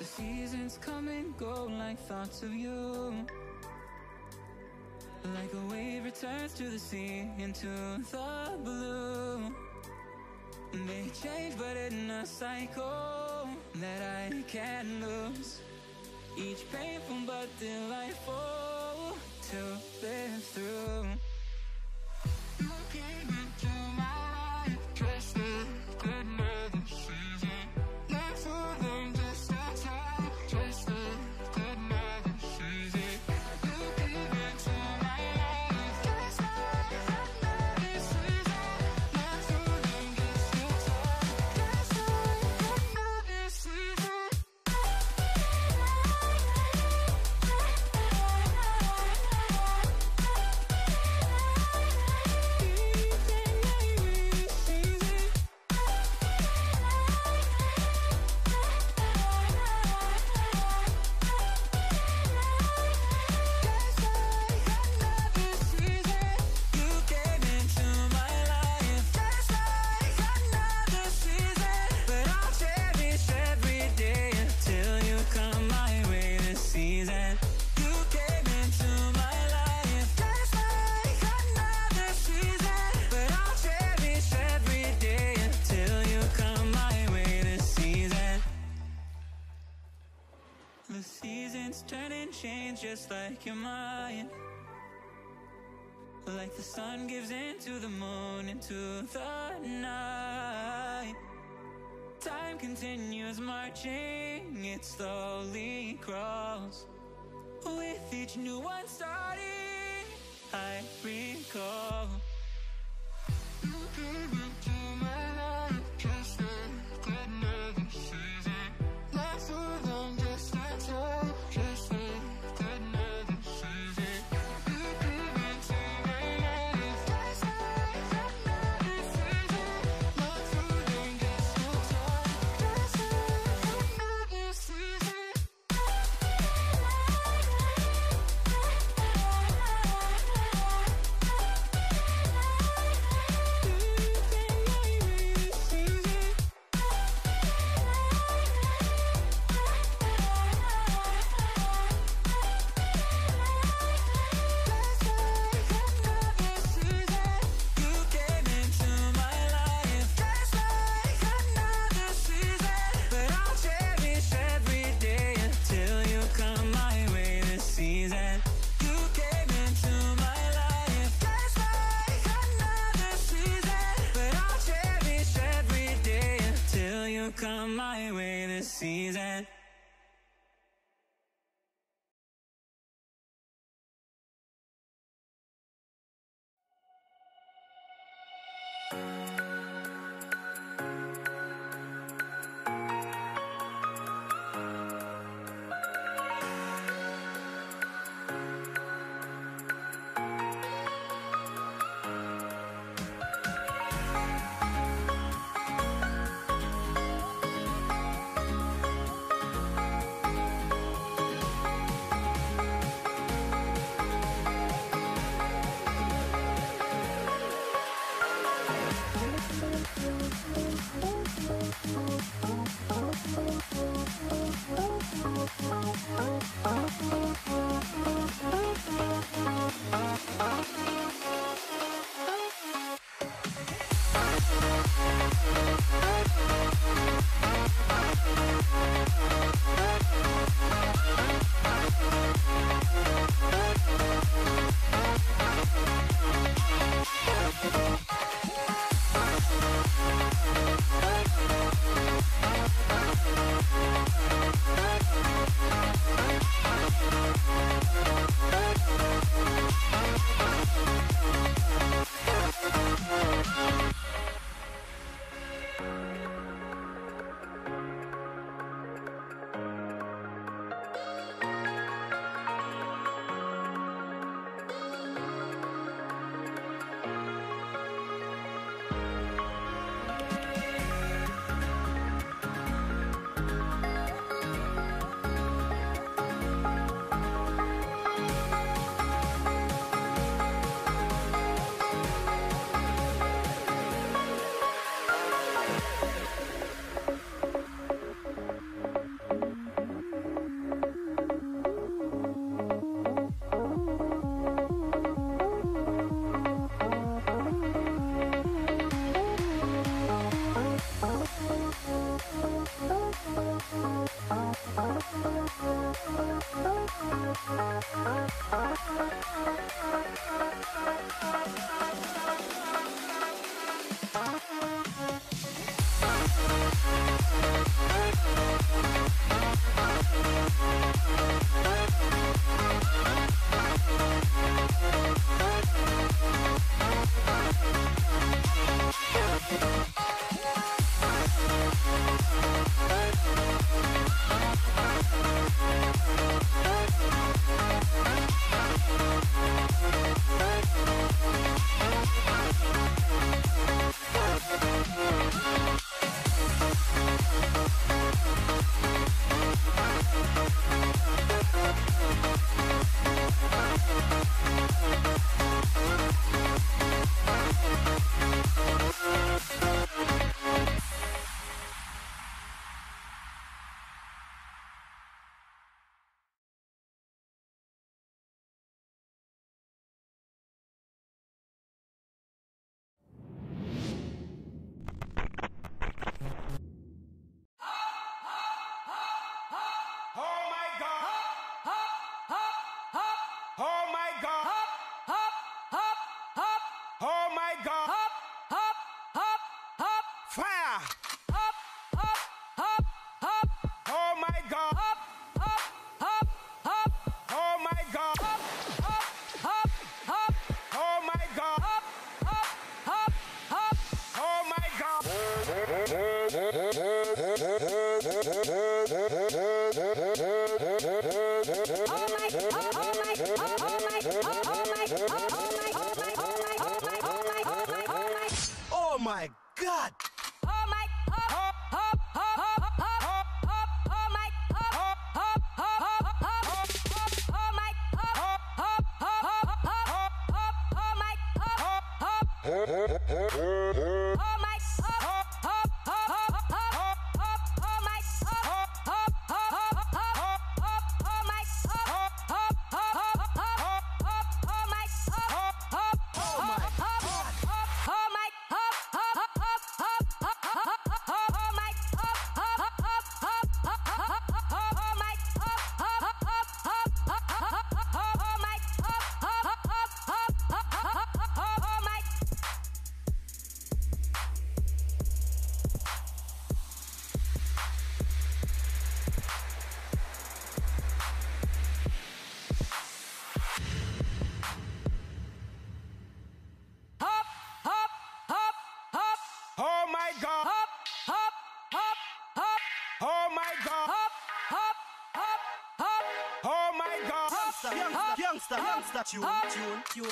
seasons come and go like thoughts of you. Like a wave returns to the sea, into the blue. They change but in a cycle that I can't lose. Each painful but delightful to live through. You came into my life just like another season. Not for them, just a time, just like another season. You came into my life just like another season. Not for them, just a time, just like another season. The seasons turn and change just like your mind. Like the sun gives into the moon, into the night. Time continues marching, it slowly crawls. With each new one starting, I recall. You came into my life just like another season. Not for long, just a time, just like another season. You came into my life just like another season. Not for long, just a time, just like another season. Come my way this season. Oh my God! Youngster, tune.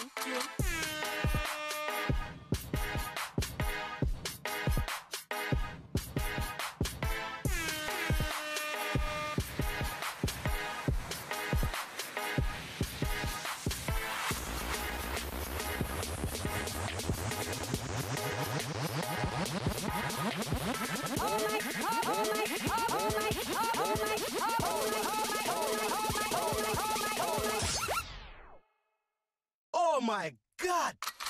Oh my God!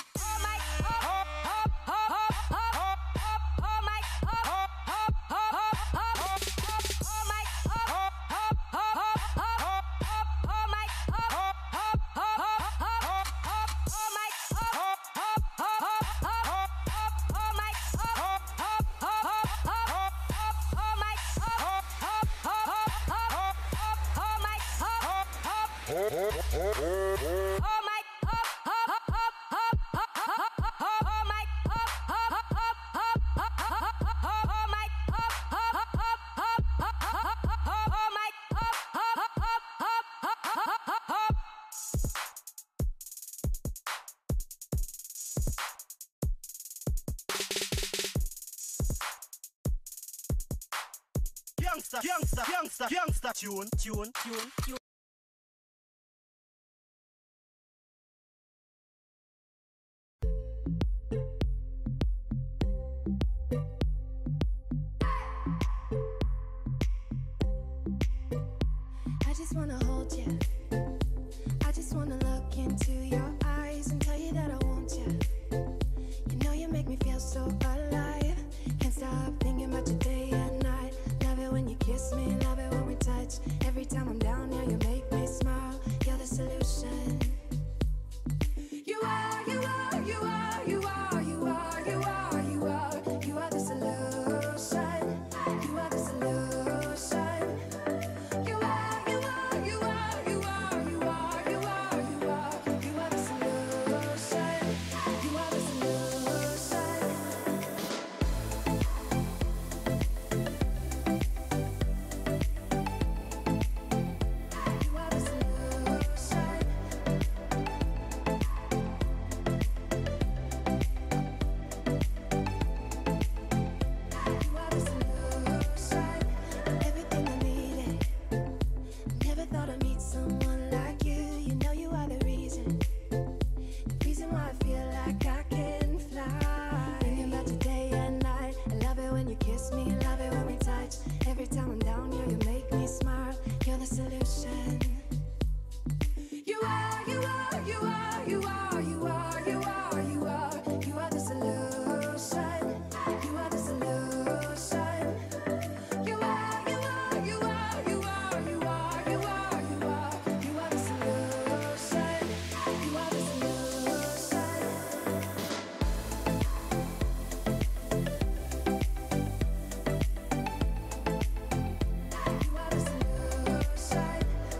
Youngster, tune. I just wanna hold you. I just wanna look into your eyes and tell you that I want you. You know you make me feel so alive. Can't stop thinking about you day and night. Love it when you kiss me, love it when we touch. touch. Every time I'm down here, you make me smile. You're the solution. You are, you are, you are, you are, you are, you are, you are, you are the solution. You are the solution. You are, you are, you are, you are, you are, you are, you are, you are the solution. You are the solution. You are the solution. You are the solution. Everything I needed. Never thought I'd meet someone like you. You know you are the reason why I feel like I can fly. Thinking about you day and night. I love it when you kiss me, love it when we touch. Every time I'm down here, you make me smile. You're the solution. You are, you are, you are, you are, you are, you are, you are, you are the solution. You are the solution. You are, you are, you are, you are, you are, you are, you are, you are the solution. You are the solution. You are the solution.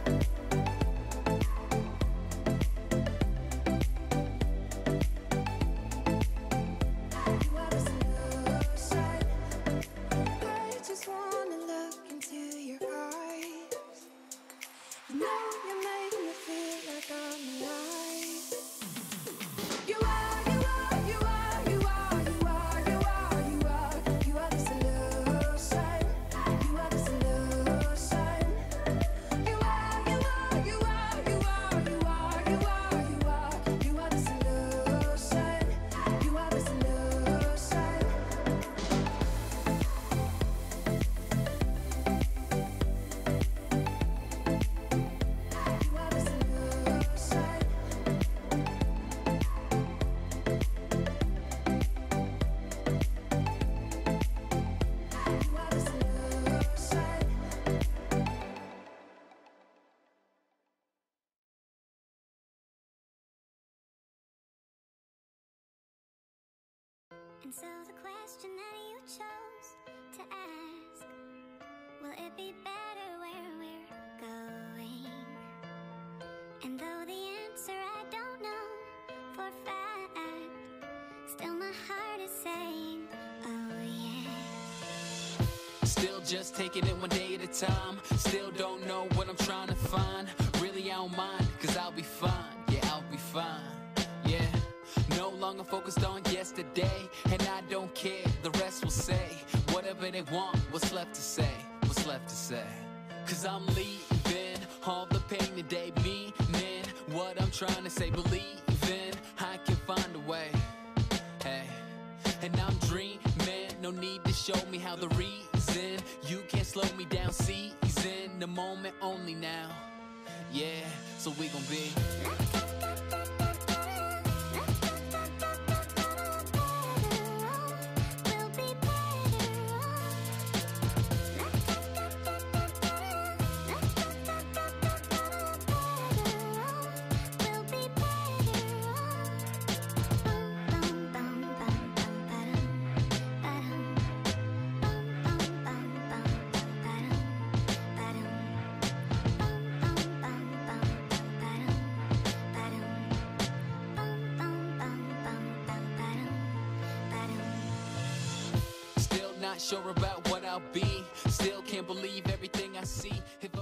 You are the solution. I just wanna look into your eyes. You know you make me feel like I'm alive. You are, you are, you are, you are, you are, you are, you are, you are the solution. You are the solution. You are, you are, you are, you are, you are, you are, you are, you are the solution. You are the solution. You are the solution. You are the solution. And so the question that you chose to ask, will it be better where we're going? And though the answer I don't know for fact, still my heart is saying, oh yeah. Still just taking it one day at a time. Still don't know what I'm trying to find. Really I don't mind, cause I'll be fine. Yeah, I'll be fine. Yeah. No longer focused on yesterday, and I don't care, the rest will say whatever they want. What's left to say? What's left to say? Cause I'm leaving all the pain today, meaning what I'm trying to say. Believing I can find a way. Hey, and I'm dreaming, no need to show me how. The reason you can't slow me down, season the moment only now. Yeah, so we gon' be We'll be better Not sure about what I'll be. Still can't believe everything I see. If